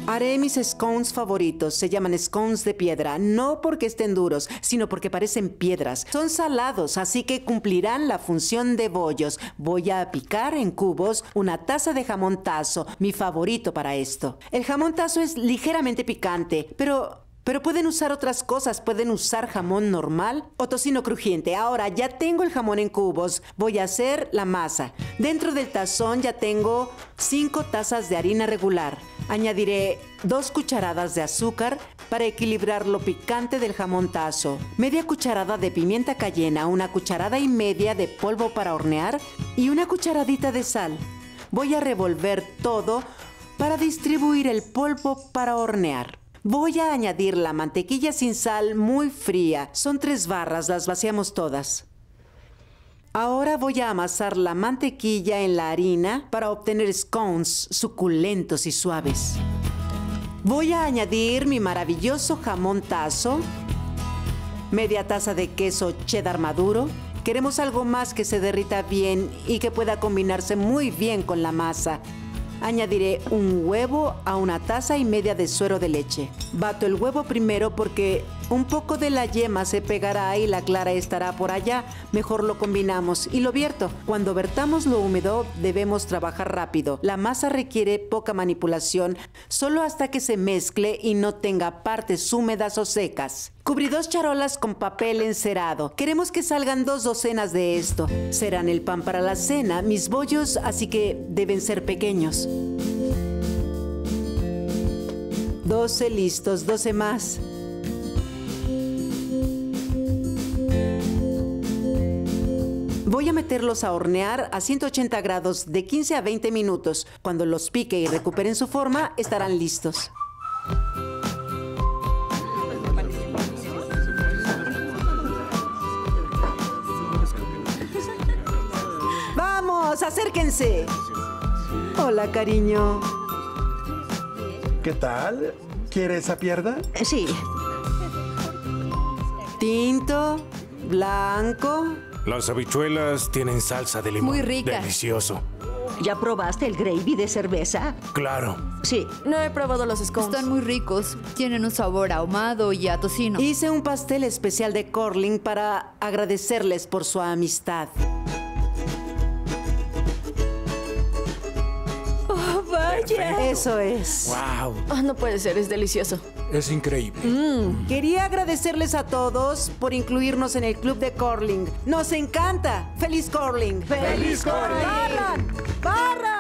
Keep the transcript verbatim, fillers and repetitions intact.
Haré mis scones favoritos. Se llaman scones de piedra. No porque estén duros, sino porque parecen piedras. Son salados, así que cumplirán la función de bollos. Voy a picar en cubos una taza de jamón tazo, mi favorito para esto. El jamón tazo es ligeramente picante, pero... Pero pueden usar otras cosas. Pueden usar jamón normal o tocino crujiente. Ahora ya tengo el jamón en cubos. Voy a hacer la masa. Dentro del tazón ya tengo cinco tazas de harina regular. Añadiré dos cucharadas de azúcar para equilibrar lo picante del jamón tazo. Media cucharada de pimienta cayena, una cucharada y media de polvo para hornear y una cucharadita de sal. Voy a revolver todo para distribuir el polvo para hornear. Voy a añadir la mantequilla sin sal muy fría. Son tres barras, las vaciamos todas. Ahora voy a amasar la mantequilla en la harina para obtener scones suculentos y suaves. Voy a añadir mi maravilloso jamón tazo, media taza de queso cheddar maduro. Queremos algo más que se derrita bien y que pueda combinarse muy bien con la masa. Añadiré un huevo a una taza y media de suero de leche. Bato el huevo primero porque un poco de la yema se pegará y la clara estará por allá. Mejor lo combinamos y lo vierto. Cuando vertamos lo húmedo, debemos trabajar rápido. La masa requiere poca manipulación, solo hasta que se mezcle y no tenga partes húmedas o secas. Cubrí dos charolas con papel encerado. Queremos que salgan dos docenas de esto. Serán el pan para la cena, mis bollos, así que deben ser pequeños. doce listos, doce más. Voy a meterlos a hornear a ciento ochenta grados de quince a veinte minutos. Cuando los pique y recuperen su forma, estarán listos. ¡Vamos, acérquense! Hola, cariño. ¿Qué tal? ¿Quiere esa pierna? Sí. Tinto, blanco. Las habichuelas tienen salsa de limón. Muy rica. Delicioso. ¿Ya probaste el gravy de cerveza? Claro. Sí. No he probado los scones. Están muy ricos. Tienen un sabor ahumado y a tocino. Hice un pastel especial de Corling para agradecerles por su amistad. ¡Oh, vaya! Eso es. ¡Wow! Oh, no puede ser, es delicioso. Es increíble. Mm. Quería agradecerles a todos por incluirnos en el club de Corling. ¡Nos encanta! ¡Feliz Corling! ¡Feliz Corling! ¡Barran! ¡Barran!